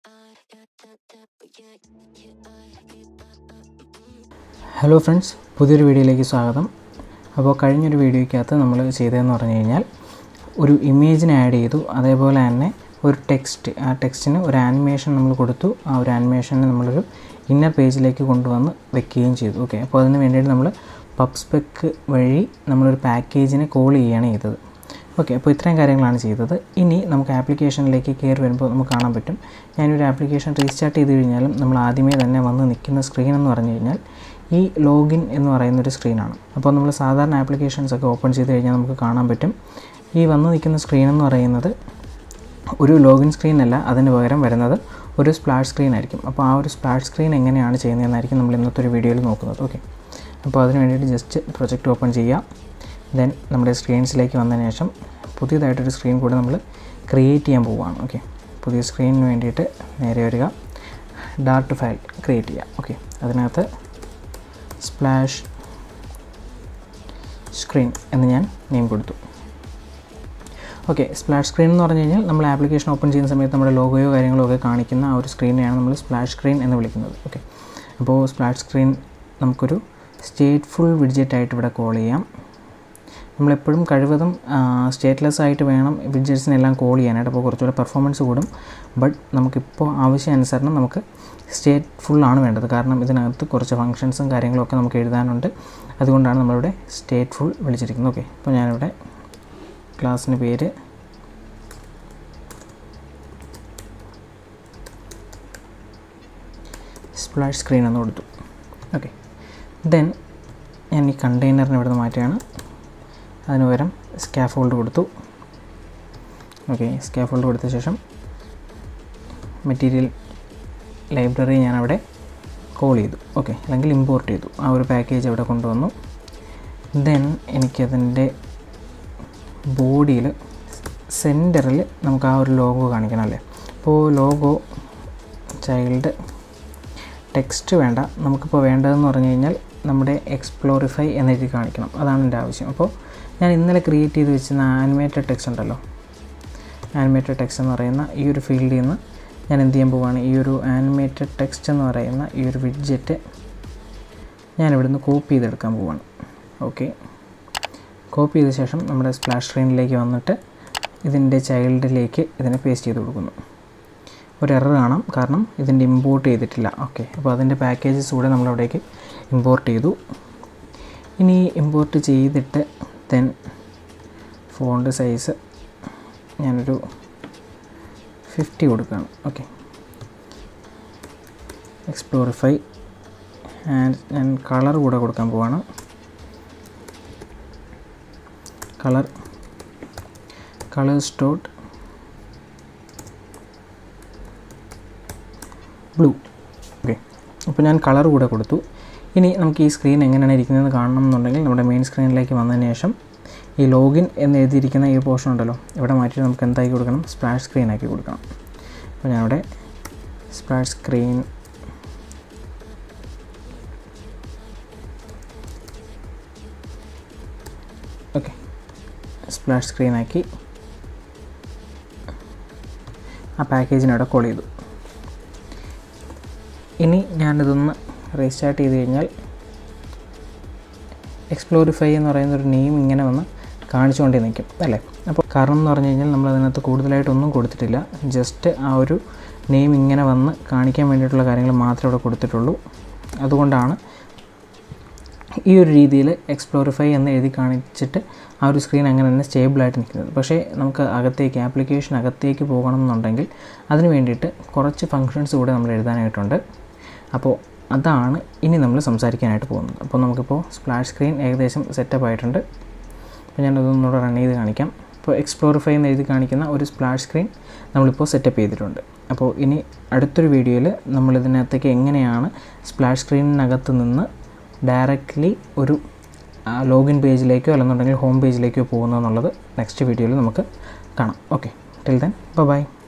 Hello friends, പുതിയൊരു വീഡിയോയിലേക്ക് സ്വാഗതം. അപ്പോൾ കഴിഞ്ഞൊരു വീഡിയോയ്ക്കകത്ത് നമ്മൾ ചെയ്തതെന്ന് പറഞ്ഞു കഴിഞ്ഞാൽ ഒരു ഇമേജിനെ ആഡ് ചെയ്തു, അതേപോലെ തന്നെ ഒരു ടെക്സ്റ്റ്, ആ ടെക്സ്റ്റിന് ഒരു ആനിമേഷൻ നമ്മൾ കൊടുത്തു. ആ ഒരു ആനിമേഷനെ നമ്മളൊരു ഇന്നർ പേജിലേക്ക് കൊണ്ടുവന്ന് വെക്കുകയും ചെയ്തു. ഓക്കെ, അപ്പോൾ അതിന് വേണ്ടിയിട്ട് നമ്മൾ പബ്സ്പെക്ക് വഴി നമ്മളൊരു പാക്കേജിനെ കോൾ ചെയ്യുകയാണ് ചെയ്തത്. ഓക്കെ, അപ്പോൾ ഇത്രയും കാര്യങ്ങളാണ് ചെയ്തത്. ഇനി നമുക്ക് ആപ്ലിക്കേഷനിലേക്ക് കയറി വരുമ്പോൾ നമുക്ക് കാണാൻ പറ്റും, ഞാനൊരു ആപ്ലിക്കേഷൻ റീസ്റ്റാർട്ട് ചെയ്ത് കഴിഞ്ഞാലും നമ്മൾ ആദ്യമേ തന്നെ വന്ന് നിൽക്കുന്ന സ്ക്രീൻ എന്ന് പറഞ്ഞു കഴിഞ്ഞാൽ ഈ ലോഗിൻ എന്ന് പറയുന്നൊരു സ്ക്രീനാണ്. അപ്പോൾ നമ്മൾ സാധാരണ ആപ്ലിക്കേഷൻസൊക്കെ ഓപ്പൺ ചെയ്ത് കഴിഞ്ഞാൽ നമുക്ക് കാണാൻ പറ്റും, ഈ വന്ന് നിൽക്കുന്ന സ്ക്രീൻ എന്ന് പറയുന്നത് ഒരു ലോഗിൻ സ്ക്രീൻ അല്ല, അതിന് പകരം വരുന്നത് ഒരു സ്പ്ലാഷ് സ്ക്രീൻ ആയിരിക്കും. അപ്പോൾ ആ ഒരു സ്പ്ലാഷ് സ്ക്രീൻ എങ്ങനെയാണ് ചെയ്യുന്നതെന്നായിരിക്കും നമ്മൾ ഇന്നത്തെ ഒരു വീഡിയോയിൽ നോക്കുന്നത്. ഓക്കെ, അപ്പോൾ അതിന് വേണ്ടിയിട്ട് ജസ്റ്റ് പ്രൊജക്റ്റ് ഓപ്പൺ ചെയ്യുക. ദെൻ നമ്മുടെ സ്ക്രീൻസിലേക്ക് വന്നതിന് ശേഷം പുതിയതായിട്ടൊരു സ്ക്രീൻ കൂടെ നമ്മൾ ക്രിയേറ്റ് ചെയ്യാൻ പോവുകയാണ്. ഓക്കെ, പുതിയ സ്ക്രീനിന് വേണ്ടിയിട്ട് നേരെ വരിക, ഡാർട്ട് ഫയൽ ക്രിയേറ്റ് ചെയ്യുക. ഓക്കെ, അതിനകത്ത് സ്പ്ലാഷ് സ്ക്രീൻ എന്ന് ഞാൻ നെയിം കൊടുത്തു. ഓക്കെ, സ്പ്ലാഷ് സ്ക്രീൻ എന്ന് പറഞ്ഞു കഴിഞ്ഞാൽ നമ്മൾ ആപ്ലിക്കേഷൻ ഓപ്പൺ ചെയ്യുന്ന സമയത്ത് നമ്മുടെ ലോഗോയോ കാര്യങ്ങളോ ഒക്കെ കാണിക്കുന്ന ആ ഒരു സ്ക്രീനെയാണ് നമ്മൾ സ്പ്ലാഷ് സ്ക്രീൻ എന്ന് വിളിക്കുന്നത്. ഓക്കെ, അപ്പോൾ സ്പ്ലാഷ് സ്ക്രീൻ നമുക്കൊരു സ്റ്റേറ്റ്ഫുൾ വിഡ്ജറ്റായിട്ട് ഇവിടെ കോൾ ചെയ്യാം. നമ്മളെപ്പോഴും കഴിവതും സ്റ്റേറ്റ്ലെസ് ആയിട്ട് വേണം വിഡ്ജറ്റ്സിനെല്ലാം കോൾ ചെയ്യാനായിട്ട്, അപ്പോൾ കുറച്ചുകൂടെ പെർഫോമൻസ് കൂടും. ബട്ട് നമുക്കിപ്പോൾ ആവശ്യാനുസരണം നമുക്ക് സ്റ്റേറ്റ്ഫുള്ളാണ് വേണ്ടത്, കാരണം ഇതിനകത്ത് കുറച്ച് ഫങ്ഷൻസും കാര്യങ്ങളൊക്കെ നമുക്ക് എഴുതാനുണ്ട്. അതുകൊണ്ടാണ് നമ്മളിവിടെ സ്റ്റേറ്റ്ഫുൾ വിളിച്ചിരിക്കുന്നത്. ഓക്കെ, അപ്പോൾ ഞാനിവിടെ ക്ലാസ്സിന് പേര് സ്പ്ലാഷ് സ്ക്രീൻ എന്ന് കൊടുത്തു. ഓക്കെ, ദെൻ ഞാൻ ഈ കണ്ടെയ്നറിന് ഇവിടെ നിന്ന് മാറ്റുകയാണ്. അതിന് പകരം സ്കാഫോൾഡ് കൊടുത്തു. ഓക്കെ, സ്കാഫോൾഡ് കൊടുത്ത ശേഷം മെറ്റീരിയൽ ലൈബ്രറി ഞാനവിടെ കോൾ ചെയ്തു. ഓക്കെ, അല്ലെങ്കിൽ ഇമ്പോർട്ട് ചെയ്തു. ആ ഒരു പാക്കേജ് അവിടെ കൊണ്ടുവന്നു. ദെൻ എനിക്കതിൻ്റെ ബോഡിയിൽ സെൻറ്ററിൽ നമുക്ക് ആ ഒരു ലോഗോ കാണിക്കണം അല്ലേ. അപ്പോൾ ലോഗോ ചൈൽഡ് ടെക്സ്റ്റ് വേണ്ട, നമുക്കിപ്പോൾ വേണ്ടതെന്ന് പറഞ്ഞു കഴിഞ്ഞാൽ നമ്മുടെ എക്സ്പ്ലോറിഫൈ എന്നെഴുതി കാണിക്കണം. അതാണ് എൻ്റെ ആവശ്യം. അപ്പോൾ ഞാൻ ഇന്നലെ ക്രിയേറ്റ് ചെയ്ത് വെച്ചിരുന്ന ആനിമേറ്റഡ് ടെക്സ്റ്റ് ഉണ്ടല്ലോ, ആനിമേറ്റഡ് ടെക്സ്റ്റ് എന്ന് പറയുന്ന ഈ ഒരു ഫീൽഡിൽ നിന്ന് ഞാൻ എന്ത് ചെയ്യാൻ പോവുകയാണ്, ഈ ഒരു ആനിമേറ്റഡ് ടെക്സ്റ്റ് എന്ന് പറയുന്ന ഈ ഒരു വിഡ്ജറ്റ് ഞാനിവിടെ നിന്ന് കോപ്പി ചെയ്തെടുക്കാൻ പോവുകയാണ്. ഓക്കെ, കോപ്പി ചെയ്ത ശേഷം നമ്മുടെ സ്പ്ലാഷ് സ്ക്രീനിലേക്ക് വന്നിട്ട് ഇതിൻ്റെ ചൈൽഡിലേക്ക് ഇതിനെ പേസ്റ്റ് ചെയ്ത് കൊടുക്കുന്നു. ഒരു എറർ കാണാം, കാരണം ഇതിൻ്റെ ഇമ്പോർട്ട് ചെയ്തിട്ടില്ല. ഓക്കെ, അപ്പോൾ അതിൻ്റെ പാക്കേജസ് കൂടെ നമ്മളവിടേക്ക് ഇമ്പോർട്ട് ചെയ്തു. ഇനി ഇമ്പോർട്ട് ചെയ്തിട്ട് ദെൻ ഫോണ്ട് സൈസ് ഞാനൊരു 50 കൊടുക്കുകയാണ്. ഓക്കെ, എക്സ്പ്ലോറിഫൈ ആൻഡ് ഞാൻ കളർ കൂടെ കൊടുക്കാൻ പോവാണ്. Colours dot blue. ഓക്കെ, അപ്പോൾ ഞാൻ കളർ കൂടെ കൊടുത്തു. ഇനി നമുക്ക് ഈ സ്ക്രീൻ എങ്ങനെയാണ് ഇരിക്കുന്നതെന്ന് കാണണം എന്നുണ്ടെങ്കിൽ നമ്മുടെ മെയിൻ സ്ക്രീനിലേക്ക് വന്നതിന് ശേഷം ഈ ലോഗിൻ എന്ന് എഴുതിയിരിക്കുന്ന ഈ പോർഷൻ ഉണ്ടല്ലോ, ഇവിടെ മാറ്റിയിട്ട് നമുക്ക് എന്താക്കി കൊടുക്കണം, സ്പ്ലാഷ് സ്ക്രീൻ ആക്കി കൊടുക്കണം. അപ്പോൾ ഞാനിവിടെ splash screen okay splash screen ആക്കി ആ പാക്കേജിനവിടെ കോൾ ചെയ്തു. ഇനി ഞാനിതൊന്ന് റീസ്റ്റാർട്ട് ചെയ്ത് കഴിഞ്ഞാൽ എക്സ്പ്ലോറിഫൈ എന്ന് പറയുന്നൊരു നെയിം ഇങ്ങനെ വന്ന് കാണിച്ചുകൊണ്ടേ നിൽക്കും അല്ലേ. അപ്പോൾ കാരണം എന്ന് പറഞ്ഞു കഴിഞ്ഞാൽ നമ്മളതിനകത്ത് കൂടുതലായിട്ടൊന്നും കൊടുത്തിട്ടില്ല, ജസ്റ്റ് ആ ഒരു നെയിം ഇങ്ങനെ വന്ന് കാണിക്കാൻ വേണ്ടിയിട്ടുള്ള കാര്യങ്ങൾ മാത്രമേ ഇവിടെ കൊടുത്തിട്ടുള്ളൂ. അതുകൊണ്ടാണ് ഈ ഒരു രീതിയിൽ എക്സ്പ്ലോറിഫൈ എന്ന് എഴുതി കാണിച്ചിട്ട് ആ ഒരു സ്ക്രീൻ അങ്ങനെ തന്നെ സ്റ്റേബിളായിട്ട് നിൽക്കുന്നത്. പക്ഷേ നമുക്ക് അകത്തേക്ക് ആപ്ലിക്കേഷൻ അകത്തേക്ക് പോകണം എന്നുണ്ടെങ്കിൽ അതിന് വേണ്ടിയിട്ട് കുറച്ച് ഫങ്ഷൻസ് കൂടെ നമ്മൾ എഴുതാനായിട്ടുണ്ട്. അപ്പോൾ അതാണ് ഇനി നമ്മൾ സംസാരിക്കാനായിട്ട് പോകുന്നത്. അപ്പോൾ നമുക്കിപ്പോൾ സ്പ്ലാഷ് സ്ക്രീൻ ഏകദേശം സെറ്റപ്പ് ആയിട്ടുണ്ട്. അപ്പോൾ ഞാനതൊന്നുകൂടെ റൺ ചെയ്ത് കാണിക്കാം. ഇപ്പോൾ എക്സ്പ്ലോറിഫൈ എന്ന് എഴുതി കാണിക്കുന്ന ഒരു സ്പ്ലാഷ് സ്ക്രീൻ നമ്മളിപ്പോൾ സെറ്റപ്പ് ചെയ്തിട്ടുണ്ട്. അപ്പോൾ ഇനി അടുത്തൊരു വീഡിയോയിൽ നമ്മളിതിനകത്തേക്ക് എങ്ങനെയാണ് സ്പ്ലാഷ് സ്ക്രീനിനകത്ത് നിന്ന് ഡയറക്റ്റ്ലി ഒരു ലോഗിൻ പേജിലേക്കോ അല്ലെന്നുണ്ടെങ്കിൽ ഹോം പേജിലേക്കോ പോകുന്നതെന്നുള്ളത് നെക്സ്റ്റ് വീഡിയോയിൽ നമുക്ക് കാണാം. Okay, till then by.